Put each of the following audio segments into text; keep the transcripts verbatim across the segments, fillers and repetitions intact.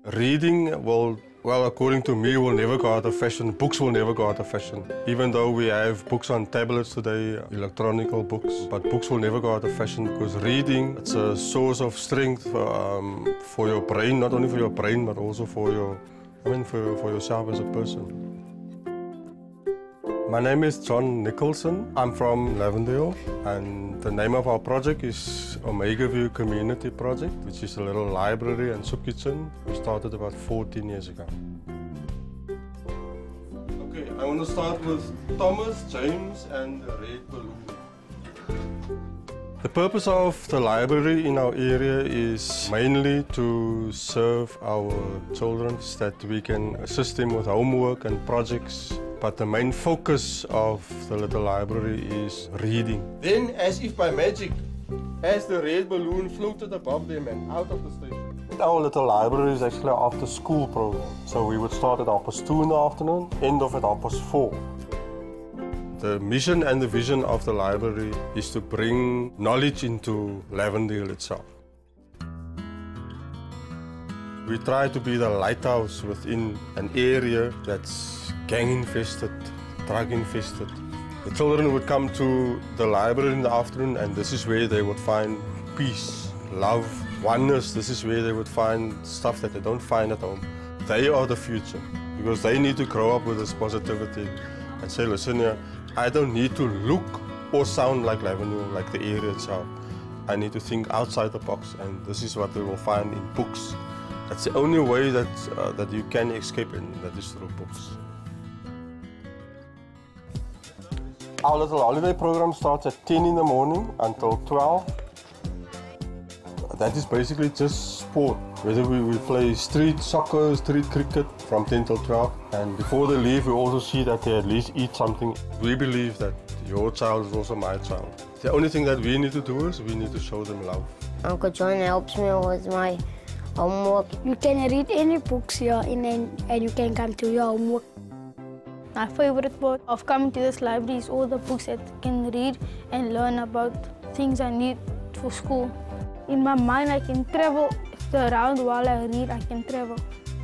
Reading will, well, according to me, will never go out of fashion. Books will never go out of fashion. Even though we have books on tablets today, electronic books, but books will never go out of fashion because reading, it's a source of strength um, for your brain, not only for your brain, but also for your, I mean, for, for yourself as a person. My name is John Nicholson. I'm from Lavendale, and the name of our project is Omega View Community Project, which is a little library and soup kitchen. We started about fourteen years ago. Okay, I want to start with Thomas, James, and the Red Balloon. The purpose of the library in our area is mainly to serve our children, that we can assist them with homework and projects. But the main focus of the little library is reading. Then, as if by magic, as the red balloon floated above them and out of the station. Our little library is actually an after school program. So we would start at half past two in the afternoon, end of at half past four. The mission and the vision of the library is to bring knowledge into Lavendale itself. We try to be the lighthouse within an area that's gang-infested, drug-infested. The children would come to the library in the afternoon, and this is where they would find peace, love, oneness. This is where they would find stuff that they don't find at home. They are the future, because they need to grow up with this positivity and say, listen here, I don't need to look or sound like Lavendale, like the area itself. I need to think outside the box, and this is what they will find in books. That's the only way that, uh, that you can escape, and that is through books. Our little holiday program starts at ten in the morning until twelve. That is basically just sport. Whether we, we play street soccer, street cricket from ten till twelve. And before they leave, we also see that they at least eat something. We believe that your child is also my child. The only thing that we need to do is we need to show them love. Uncle John helps me with my homework. You can read any books here and, and you can come to your homework. My favorite part of coming to this library is all the books that I can read and learn about things I need for school. In my mind, I can travel around while I read, I can travel.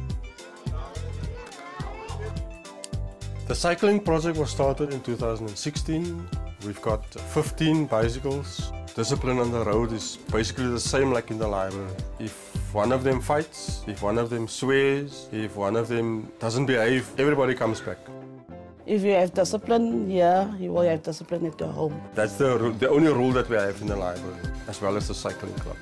The cycling project was started in two thousand sixteen. We've got fifteen bicycles. Discipline on the road is basically the same like in the library. If one of them fights, if one of them swears, if one of them doesn't behave, everybody comes back. If you have discipline here, you will have discipline at your home. That's the, the only rule that we have in the library, as well as the cycling club.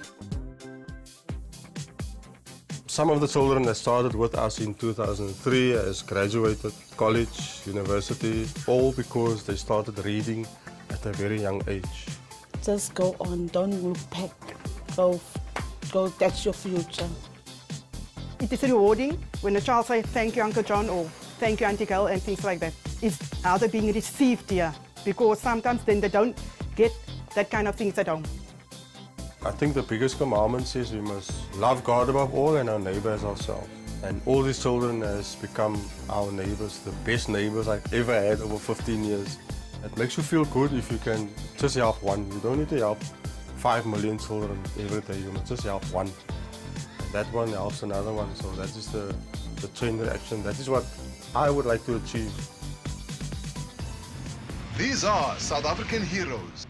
Some of the children that started with us in two thousand three has graduated college, university, all because they started reading at a very young age. Just go on, don't look back. Go, go, that's your future. It is rewarding when a child says, thank you, Uncle John, or thank you, Auntie Gail, and things like that. It's how they're being received here, because sometimes then they don't get that kind of things at home. I think the biggest commandment says we must love God above all and our neighbor as ourselves. And all these children has become our neighbors, the best neighbors I've ever had over fifteen years. It makes you feel good if you can just help one. You don't need to help five million children every day, you must just help one. And that one helps another one, so that is the, the chain reaction. That is what I would like to achieve. These are South African heroes.